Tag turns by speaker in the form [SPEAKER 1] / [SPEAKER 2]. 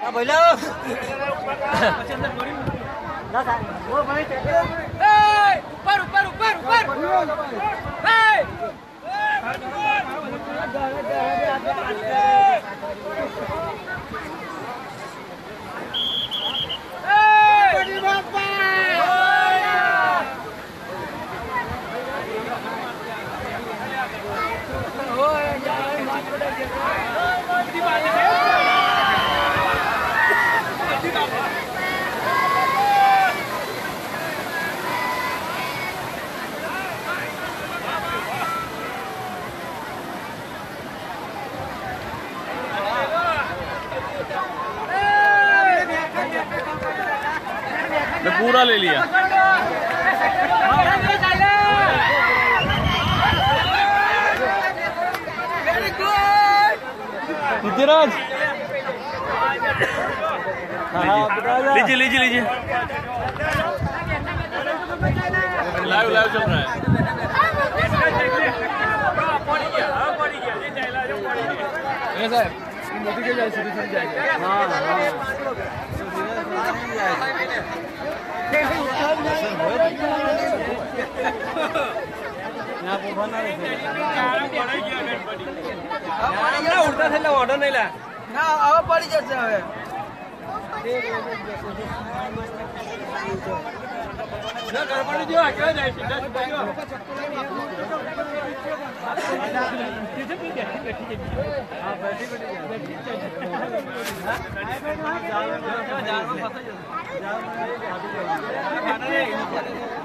[SPEAKER 1] बोलो वो भाई ऊपर ऊपर ऊपर ऊपर
[SPEAKER 2] पूरा ले लिया। लीजिए लीजिए लीजिए लीजिए लाइव लाइव चल रहा है। मोदी के जाए सीधे सीधे जाएंगे। हाँ उड़ता थे ऑर्डर नहीं ला ना अब बड़ी चर्चा है। गड़बड़ी जो आगे जाए सीधा सीधा हां बैठी बैठी